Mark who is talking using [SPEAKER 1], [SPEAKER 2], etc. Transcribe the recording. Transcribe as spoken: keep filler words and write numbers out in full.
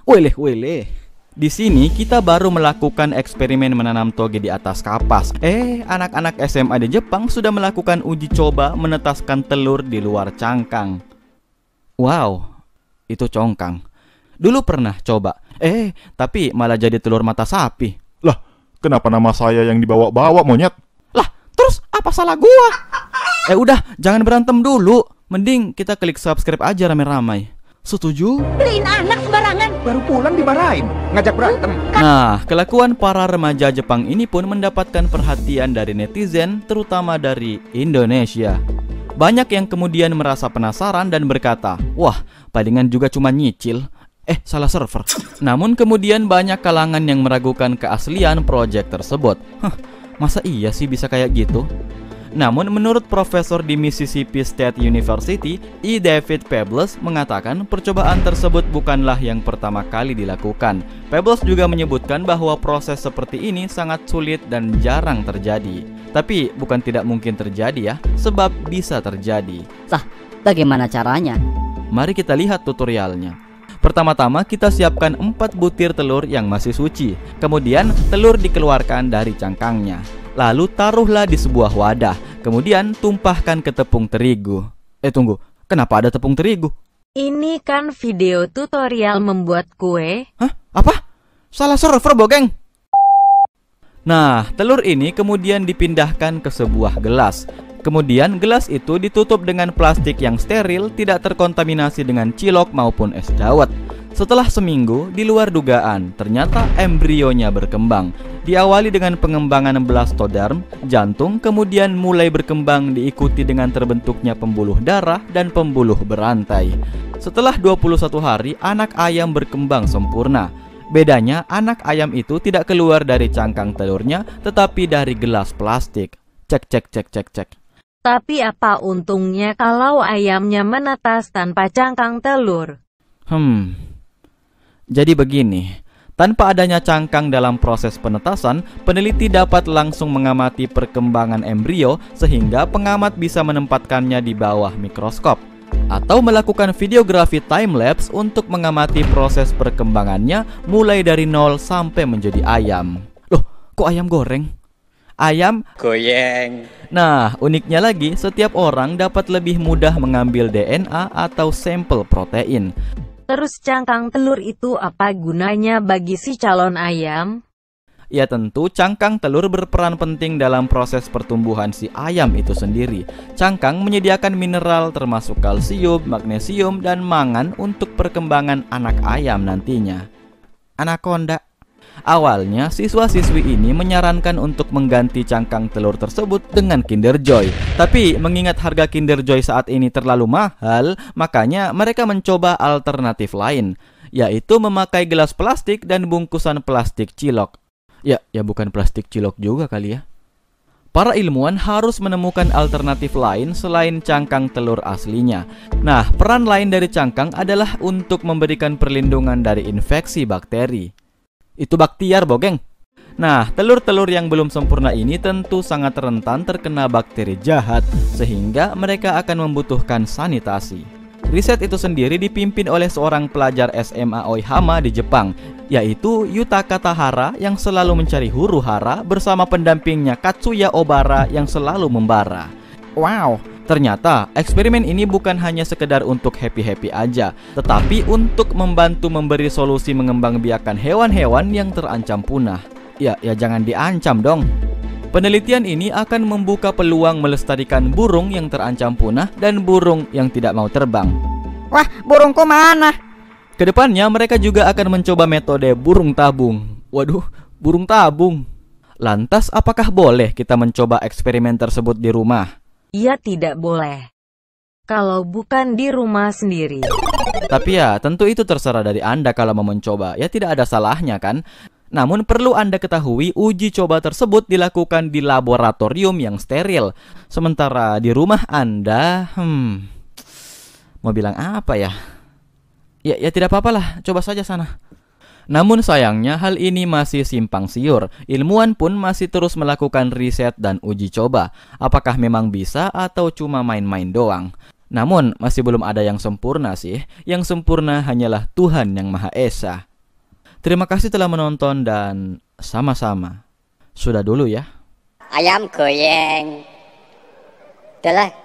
[SPEAKER 1] Wele, wele. Di sini kita baru melakukan eksperimen menanam toge di atas kapas. Eh, anak-anak S M A di Jepang sudah melakukan uji coba menetaskan telur di luar cangkang. Wow, itu congkang. Dulu pernah coba. Eh, tapi malah jadi telur mata sapi.
[SPEAKER 2] Lah, kenapa nama saya yang dibawa-bawa, monyet?
[SPEAKER 1] Lah, terus apa salah gua? Eh udah, jangan berantem dulu. Mending kita klik subscribe aja rame-ramai. Setuju?
[SPEAKER 3] Beliin anak sembarangan.
[SPEAKER 4] Baru pulang dimarahin, ngajak berantem.
[SPEAKER 1] Nah, kelakuan para remaja Jepang ini pun mendapatkan perhatian dari netizen, terutama dari Indonesia. Banyak yang kemudian merasa penasaran dan berkata, wah, palingan juga cuma nyicil. Eh, salah server. Namun kemudian banyak kalangan yang meragukan keaslian proyek tersebut. Hah, masa iya sih bisa kayak gitu? Namun menurut profesor di Mississippi State University, E. David Peebles mengatakan percobaan tersebut bukanlah yang pertama kali dilakukan. Peebles juga menyebutkan bahwa proses seperti ini sangat sulit dan jarang terjadi. Tapi bukan tidak mungkin terjadi ya, sebab bisa terjadi.
[SPEAKER 5] Sah, bagaimana caranya?
[SPEAKER 1] Mari kita lihat tutorialnya. Pertama-tama kita siapkan empat butir telur yang masih suci. Kemudian telur dikeluarkan dari cangkangnya. Lalu taruhlah di sebuah wadah. Kemudian tumpahkan ke tepung terigu. Eh tunggu, kenapa ada tepung terigu?
[SPEAKER 6] Ini kan video tutorial membuat kue.
[SPEAKER 1] Hah? Apa? Salah server, Bogeng. Nah, telur ini kemudian dipindahkan ke sebuah gelas. Kemudian gelas itu ditutup dengan plastik yang steril, tidak terkontaminasi dengan cilok maupun es dawet. Setelah seminggu, di luar dugaan, ternyata embrionya berkembang. Diawali dengan pengembangan blastoderm, jantung, kemudian mulai berkembang diikuti dengan terbentuknya pembuluh darah dan pembuluh berantai. Setelah dua puluh satu hari, anak ayam berkembang sempurna. Bedanya, anak ayam itu tidak keluar dari cangkang telurnya, tetapi dari gelas plastik. Cek, cek, cek, cek, cek.
[SPEAKER 6] Tapi apa untungnya kalau ayamnya menetas tanpa cangkang telur?
[SPEAKER 1] Hmm... Jadi begini, tanpa adanya cangkang dalam proses penetasan, peneliti dapat langsung mengamati perkembangan embrio sehingga pengamat bisa menempatkannya di bawah mikroskop atau melakukan videografi time-lapse untuk mengamati proses perkembangannya mulai dari nol sampai menjadi ayam. Loh, kok ayam goreng? Ayam
[SPEAKER 4] Goyeng.
[SPEAKER 1] Nah, uniknya lagi, setiap orang dapat lebih mudah mengambil D N A atau sampel protein.
[SPEAKER 6] Terus cangkang telur itu apa gunanya bagi si calon ayam?
[SPEAKER 1] Ya tentu cangkang telur berperan penting dalam proses pertumbuhan si ayam itu sendiri. Cangkang menyediakan mineral termasuk kalsium, magnesium, dan mangan untuk perkembangan anak ayam nantinya. Anaconda. Awalnya siswa-siswi ini menyarankan untuk mengganti cangkang telur tersebut dengan Kinder Joy. Tapi mengingat harga Kinder Joy saat ini terlalu mahal, makanya mereka mencoba alternatif lain, yaitu memakai gelas plastik dan bungkusan plastik cilok. Ya, ya bukan plastik cilok juga kali ya. Para ilmuwan harus menemukan alternatif lain selain cangkang telur aslinya. Nah, peran lain dari cangkang adalah untuk memberikan perlindungan dari infeksi bakteri. Itu baktiar, Bogeng. Nah, telur-telur yang belum sempurna ini tentu sangat rentan terkena bakteri jahat, sehingga mereka akan membutuhkan sanitasi. Riset itu sendiri dipimpin oleh seorang pelajar S M A Oihama di Jepang, yaitu Yutaka Tahara yang selalu mencari huru hara bersama pendampingnya Katsuya Obara yang selalu membara. Wow, ternyata eksperimen ini bukan hanya sekedar untuk happy-happy aja, tetapi untuk membantu memberi solusi mengembangbiakan hewan-hewan yang terancam punah. Ya, ya jangan diancam dong. Penelitian ini akan membuka peluang melestarikan burung yang terancam punah dan burung yang tidak mau terbang.
[SPEAKER 5] Wah, burungku mana?
[SPEAKER 1] Kedepannya mereka juga akan mencoba metode burung tabung. Waduh, burung tabung. Lantas apakah boleh kita mencoba eksperimen tersebut di rumah?
[SPEAKER 6] Ya tidak boleh. Kalau bukan di rumah sendiri.
[SPEAKER 1] Tapi ya tentu itu terserah dari Anda kalau mau mencoba. Ya tidak ada salahnya kan. Namun perlu Anda ketahui uji coba tersebut dilakukan di laboratorium yang steril. Sementara di rumah Anda, hmm, mau bilang apa ya? Ya, ya tidak apa-apalah, coba saja sana. Namun sayangnya hal ini masih simpang siur. Ilmuwan pun masih terus melakukan riset dan uji coba. Apakah memang bisa atau cuma main-main doang? Namun masih belum ada yang sempurna sih. Yang sempurna hanyalah Tuhan yang Maha Esa. Terima kasih telah menonton dan sama-sama. Sudah dulu ya.
[SPEAKER 3] Ayam goyeng. Udah lah,